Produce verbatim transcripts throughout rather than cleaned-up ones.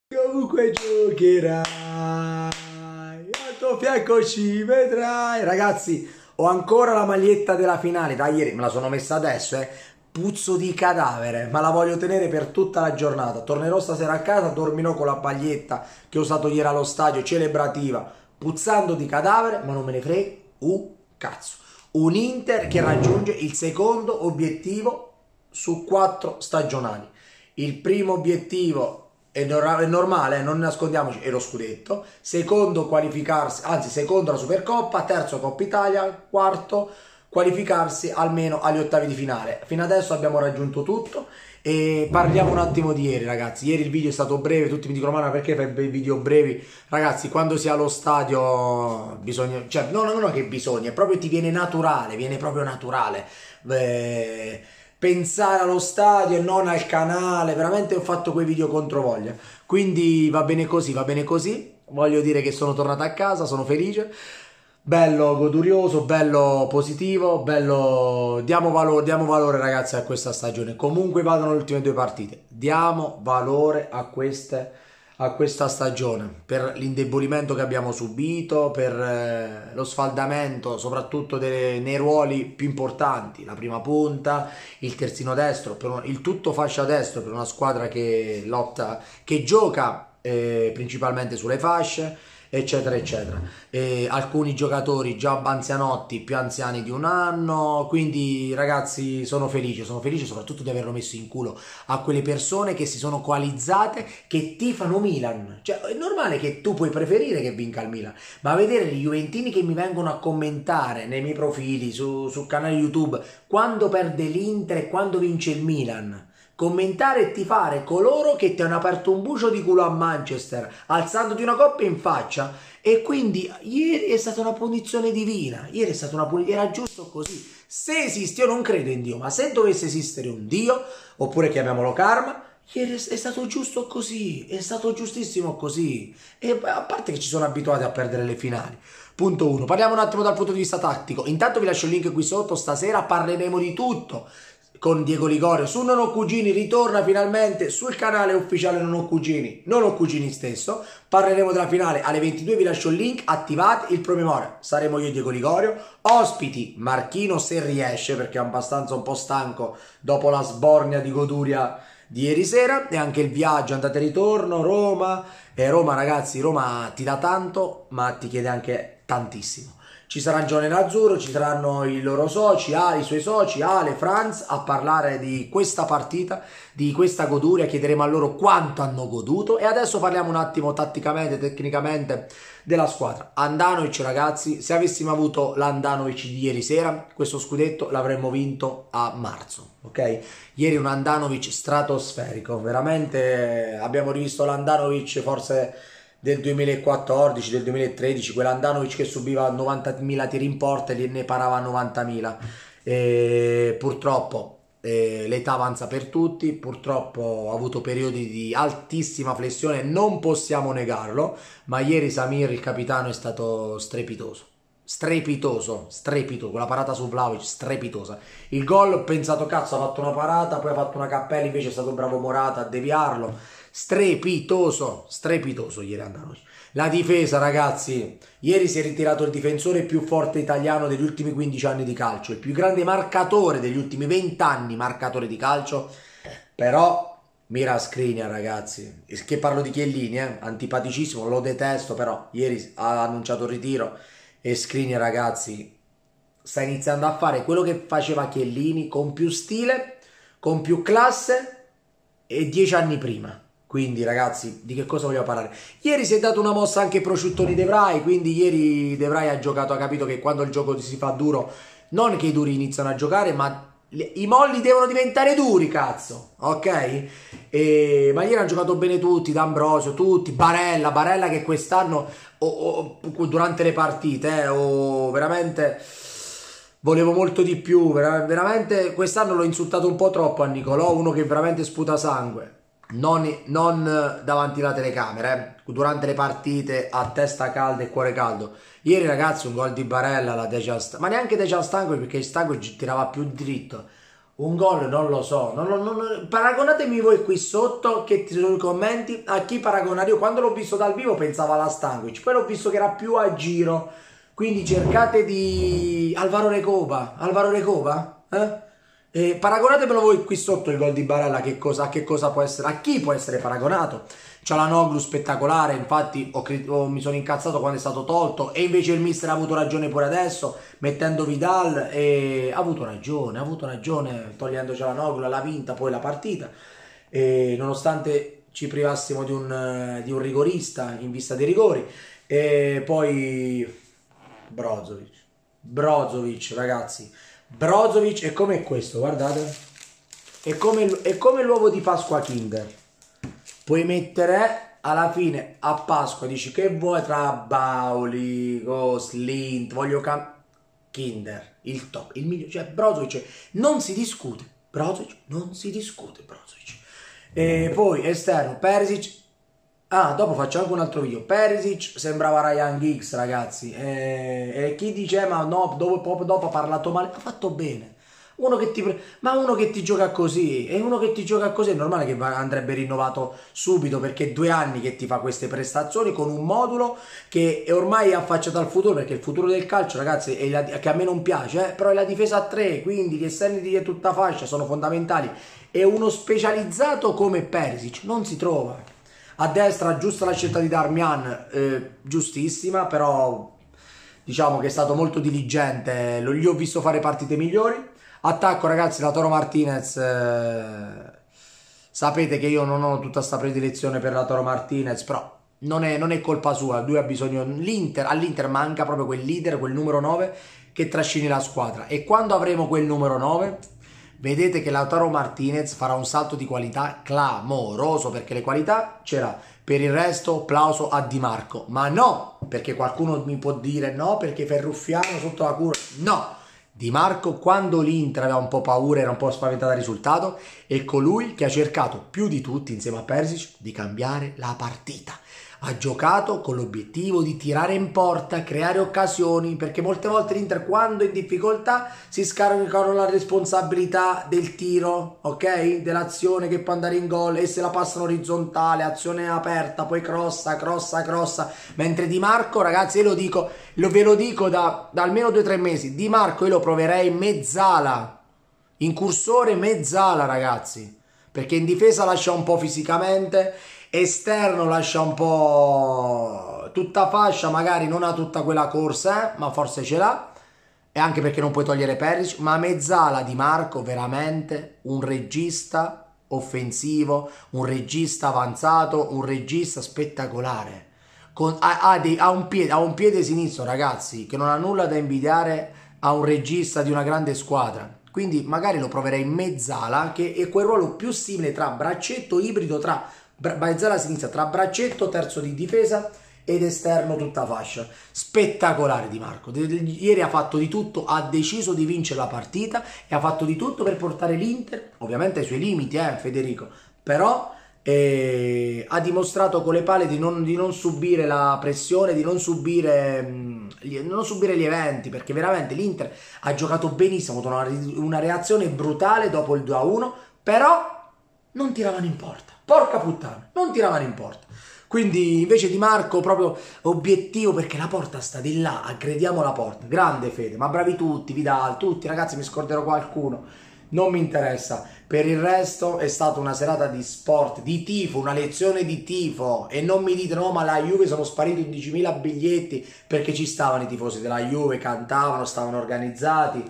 Comunque giocherai, al tuo fianco ci vedrai. Ragazzi, ho ancora la maglietta della finale, da ieri me la sono messa adesso, eh. Puzzo di cadavere, ma la voglio tenere per tutta la giornata. Tornerò stasera a casa, dormirò con la maglietta che ho usato ieri allo stadio, celebrativa, puzzando di cadavere, ma non me ne frega un cazzo. Un Inter che raggiunge il secondo obiettivo su quattro stagionali. Il primo obiettivo è normale, non nascondiamoci, è lo scudetto. Secondo qualificarsi, anzi secondo la Supercoppa, terzo Coppa Italia, quarto qualificarsi almeno agli ottavi di finale. Fino adesso abbiamo raggiunto tutto e parliamo un attimo di ieri, ragazzi. Ieri il video è stato breve, tutti mi dicono ma perché fai video brevi? Ragazzi, quando si è allo stadio bisogna, cioè no, no, no che bisogna, proprio ti viene naturale, viene proprio naturale. Beh, pensare allo stadio e non al canale, veramente ho fatto quei video controvoglia, quindi va bene così, va bene così, voglio dire che sono tornato a casa, sono felice, bello godurioso, bello positivo, bello, diamo valore, diamo valore ragazzi a questa stagione, comunque vadano le ultime due partite, diamo valore a queste a questa stagione per l'indebolimento che abbiamo subito, per eh, lo sfaldamento soprattutto delle, nei ruoli più importanti, la prima punta, il terzino destro, per un, il tutto fascia destro per una squadra che lotta, che gioca eh, principalmente sulle fasce, eccetera eccetera, e alcuni giocatori già anzianotti, più anziani di un anno, quindi ragazzi sono felice, sono felice soprattutto di averlo messo in culo a quelle persone che si sono coalizzate, che tifano Milan. Cioè è normale che tu puoi preferire che vinca il Milan, ma vedere gli juventini che mi vengono a commentare nei miei profili, su, sul canale YouTube, quando perde l'Inter e quando vince il Milan, commentare e tifare coloro che ti hanno aperto un bucio di culo a Manchester alzandoti una coppa in faccia, e quindi ieri è stata una punizione divina, ieri è stata una punizione, era giusto così. Se esiste, io non credo in Dio, ma se dovesse esistere un Dio, oppure chiamiamolo karma, ieri è stato giusto così, è stato giustissimo così, e a parte che ci sono abituati a perdere le finali. Punto uno, parliamo un attimo dal punto di vista tattico, intanto vi lascio il link qui sotto, stasera parleremo di tutto con Diego Ligorio su Non ho Cugini, ritorna finalmente sul canale ufficiale Non ho Cugini, Non ho Cugini stesso, parleremo della finale alle ventidue, vi lascio il link, attivate il promemoria, saremo io e Diego Ligorio, ospiti Marchino se riesce perché è abbastanza un po' stanco dopo la sbornia di goduria di ieri sera, e anche il viaggio andate e ritorno, Roma, e Roma ragazzi, Roma ti dà tanto ma ti chiede anche tantissimo. Ci sarà Gione Azzurro, ci saranno i loro soci, Ale, i suoi soci, Ale, Franz, a parlare di questa partita, di questa goduria, chiederemo a loro quanto hanno goduto, e adesso parliamo un attimo tatticamente, tecnicamente della squadra. Andanovic ragazzi, se avessimo avuto l'Andanovic di ieri sera, questo scudetto l'avremmo vinto a marzo, ok? Ieri un Andanovic stratosferico, veramente abbiamo rivisto l'Andanovic forse del duemilaquattordici, del duemilatredici, quell'Andanovic che subiva novantamila tiri in porta e ne parava novantamila. E purtroppo eh, l'età avanza per tutti, purtroppo ha avuto periodi di altissima flessione, non possiamo negarlo, ma ieri Samir, il capitano, è stato strepitoso. Strepitoso, strepitoso, quella parata su Vlahovic, strepitosa. Il gol, ho pensato cazzo, ha fatto una parata, poi ha fatto una cappella, invece è stato bravo Morata a deviarlo. Strepitoso, strepitoso ieri Andanovic. La difesa ragazzi, ieri si è ritirato il difensore più forte italiano degli ultimi quindici anni di calcio, il più grande marcatore degli ultimi venti anni marcatore di calcio, però Mira Skriniar ragazzi, che parlo di Chiellini, eh? Antipaticissimo, lo detesto, però ieri ha annunciato il ritiro e Skriniar ragazzi sta iniziando a fare quello che faceva Chiellini con più stile, con più classe e dieci anni prima. Quindi ragazzi, di che cosa vogliamo parlare? Ieri si è dato una mossa anche Prosciuttoni De Vrij, quindi ieri De Vrij ha giocato, ha capito che quando il gioco si fa duro, non che i duri iniziano a giocare, ma i molli devono diventare duri, cazzo, ok? E, ma ieri hanno giocato bene tutti, D'Ambrosio, tutti, Barella, Barella che quest'anno, oh, oh, durante le partite, eh, oh, veramente volevo molto di più, veramente quest'anno l'ho insultato un po' troppo a Nicolò, uno che veramente sputa sangue. Non, non davanti alla telecamera, eh. Durante le partite a testa calda e cuore caldo. Ieri ragazzi un gol di Barella, la Dejan, ma neanche Dejan Stankovic, perché Stankovic tirava più dritto. Un gol non lo so, non, lo- non- paragonatemi voi qui sotto che ti sono i commenti a chi paragonare. Io quando l'ho visto dal vivo pensavo alla Stankovic, poi l'ho visto che era più a giro, quindi cercate di... Alvaro Recoba, Alvaro Recoba? Eh? E paragonatemelo voi qui sotto il gol di Barella, che cosa, a che cosa può essere, a chi può essere paragonato. Cialanoglu spettacolare, infatti ho cri- ho- mi sono incazzato quando è stato tolto e invece il mister ha avuto ragione pure adesso mettendo Vidal e ha avuto ragione, ha avuto ragione togliendo Cialanoglu, l'ha vinta poi la partita e nonostante ci privassimo di un, eh, di un rigorista in vista dei rigori e poi Brozovic, Brozovic ragazzi, Brozovic è come questo, guardate, è come, è come l'uovo di Pasqua Kinder. Puoi mettere alla fine a Pasqua, dici che vuoi tra Bauli, Slint, voglio cam... Kinder, il top, il migliore, cioè Brozovic non si discute, Brozovic non si discute, Brozovic. E poi esterno, Perisic, ah dopo faccio anche un altro video, Perisic sembrava Ryan Giggs ragazzi, e, e chi dice ma no, dopo, dopo ha parlato male, ha fatto bene. Uno che ti, pre- ma uno che ti gioca così, e uno che ti gioca così è normale che va- andrebbe rinnovato subito perché è due anni che ti fa queste prestazioni con un modulo che è ormai affacciato al futuro perché il futuro del calcio ragazzi è la- che a me non piace, eh, però è la difesa a tre, quindi gli esterni di tutta fascia sono fondamentali e uno specializzato come Perisic non si trova. A destra giusta la scelta di Darmian, eh, giustissima, però diciamo che è stato molto diligente, lo- gli ho visto fare partite migliori. Attacco ragazzi, Lautaro Martinez, eh, sapete che io non ho tutta questa predilezione per Lautaro Martinez, però non è, non è colpa sua, lui ha bisogno, l'Inter, all'Inter manca proprio quel leader, quel numero nove che trascini la squadra e quando avremo quel numero nove vedete che Lautaro Martinez farà un salto di qualità clamoroso perché le qualità c'era. Per il resto, applauso a Di Marco. Ma no, perché qualcuno mi può dire no, perché Ferruffiano sotto la cura. No, Di Marco, quando l'Inter aveva un po' paura, era un po' spaventata dal risultato, è colui che ha cercato più di tutti, insieme a Perisic, di cambiare la partita. Ha giocato con l'obiettivo di tirare in porta, creare occasioni, perché molte volte l'Inter quando è in difficoltà si scaricano la responsabilità del tiro, ok? Dell'azione che può andare in gol e se la passano orizzontale, azione aperta, poi crossa, crossa, crossa. Mentre Di Marco, ragazzi, io lo dico, lo, ve lo dico da, da almeno due o tre mesi, Di Marco io lo proverei mezzala, incursore mezzala, ragazzi, perché in difesa lascia un po' fisicamente, esterno lascia un po' tutta fascia, magari non ha tutta quella corsa, eh, ma forse ce l'ha, e anche perché non puoi togliere Perisic, ma mezzala Di Marco veramente un regista offensivo, un regista avanzato, un regista spettacolare. Con, ha, ha, dei, ha, un piede, ha un piede sinistro, ragazzi, che non ha nulla da invidiare a un regista di una grande squadra. Quindi magari lo proverei in mezzala, che è quel ruolo più simile tra braccetto ibrido tra mezzala a sinistra, tra braccetto terzo di difesa ed esterno tutta fascia. Spettacolare Di Marco. Ieri ha fatto di tutto, ha deciso di vincere la partita e ha fatto di tutto per portare l'Inter, ovviamente ai suoi limiti, eh, Federico, però eh, ha dimostrato con le palle di non, di non subire la pressione, di non subire, mh, non subire gli eventi, perché veramente l'Inter ha giocato benissimo, ha avuto una, una reazione brutale dopo il due a uno, però non tiravano in porta. Porca puttana, non tiravano in porta. Quindi invece Di Marco proprio obiettivo perché la porta sta di là, aggrediamo la porta. Grande Fede, ma bravi tutti, Vidal, tutti ragazzi, mi scorderò qualcuno. Non mi interessa. Per il resto è stata una serata di sport, di tifo, una lezione di tifo. E non mi dite no, ma la Juve sono spariti undicimila biglietti perché ci stavano i tifosi della Juve, cantavano, stavano organizzati.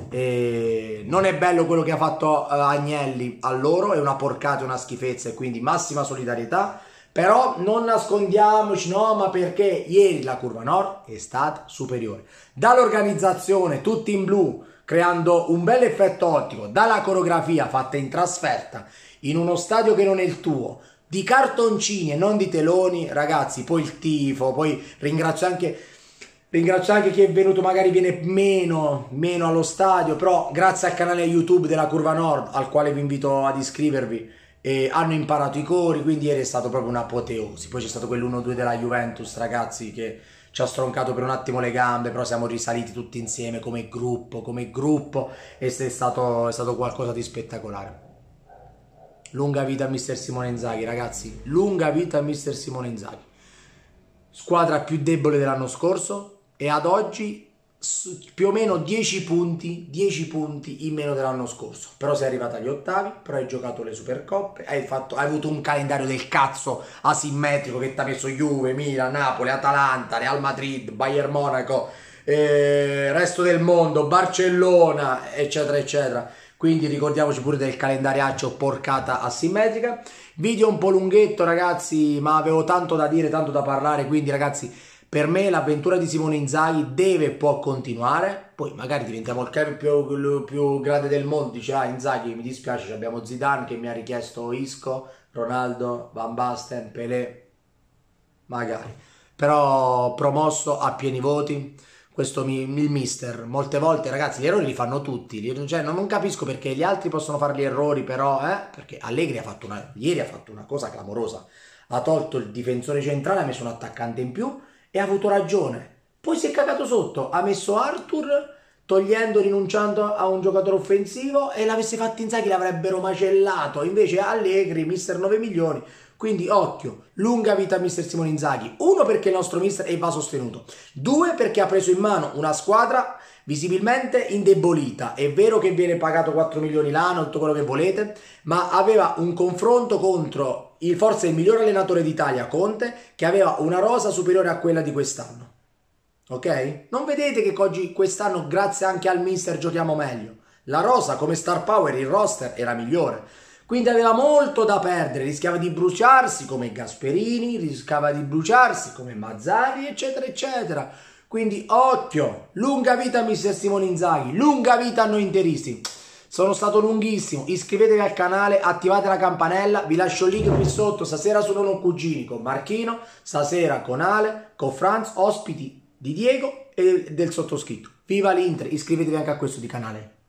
E non è bello quello che ha fatto Agnelli a loro, è una porcata, una schifezza e quindi massima solidarietà. Però non nascondiamoci, no, ma perché ieri la Curva Nord è stata superiore. Dall'organizzazione, tutti in blu, creando un bel effetto ottico, dalla coreografia fatta in trasferta, in uno stadio che non è il tuo, di cartoncini e non di teloni, ragazzi, poi il tifo, poi ringrazio anche... Ringrazio anche chi è venuto, magari viene meno, meno allo stadio, però grazie al canale YouTube della Curva Nord, al quale vi invito ad iscrivervi, eh, hanno imparato i cori, quindi ieri è stato proprio un'apoteosi. Poi c'è stato quell'uno due della Juventus, ragazzi, che ci ha stroncato per un attimo le gambe, però siamo risaliti tutti insieme come gruppo, come gruppo, e è stato, è stato qualcosa di spettacolare. Lunga vita a mister Simone Inzaghi, ragazzi, lunga vita a mister Simone Inzaghi. Squadra più debole dell'anno scorso e ad oggi più o meno dieci punti, dieci punti in meno dell'anno scorso. Però sei arrivato agli ottavi, però hai giocato le Supercoppe, hai, fatto, hai avuto un calendario del cazzo asimmetrico che ti ha messo Juve, Milan, Napoli, Atalanta, Real Madrid, Bayern Monaco, eh, resto del mondo, Barcellona, eccetera, eccetera. Quindi ricordiamoci pure del calendariaccio porcata asimmetrica. Video un po' lunghetto, ragazzi, ma avevo tanto da dire, tanto da parlare, quindi ragazzi, per me l'avventura di Simone Inzaghi deve e può continuare. Poi magari diventiamo il club più, più grande del mondo, dice ah Inzaghi mi dispiace, abbiamo Zidane che mi ha richiesto Isco, Ronaldo, Van Basten, Pelé, magari. Però promosso a pieni voti. Questo mi, il mister, molte volte ragazzi gli errori li fanno tutti, cioè, non, non capisco perché gli altri possono fare gli errori, però eh, perché Allegri ha fatto una, ieri ha fatto una cosa clamorosa, ha tolto il difensore centrale, ha messo un attaccante in più e ha avuto ragione, poi si è cagato sotto, ha messo Arthur togliendo, rinunciando a un giocatore offensivo, e l'avesse fatto Inzaghi l'avrebbero macellato, invece Allegri, mister nove milioni. Quindi occhio, lunga vita a mister Simone Inzaghi. Uno, perché il nostro mister va sostenuto. Due, perché ha preso in mano una squadra visibilmente indebolita. È vero che viene pagato quattro milioni l'anno, tutto quello che volete, ma aveva un confronto contro il, forse il miglior allenatore d'Italia, Conte, che aveva una rosa superiore a quella di quest'anno. Ok? Non vedete che oggi, quest'anno, grazie anche al mister, giochiamo meglio? La rosa come star power, il roster era migliore. Quindi aveva molto da perdere, rischiava di bruciarsi come Gasperini, rischiava di bruciarsi come Mazzarri, eccetera, eccetera. Quindi occhio, lunga vita a mister Simone Inzaghi, lunga vita a noi interisti. Sono stato lunghissimo, iscrivetevi al canale, attivate la campanella, vi lascio il link qui sotto. Stasera sono non cugini con Marchino, stasera con Ale, con Franz, ospiti di Diego e del sottoscritto. Viva l'Inter, iscrivetevi anche a questo di canale.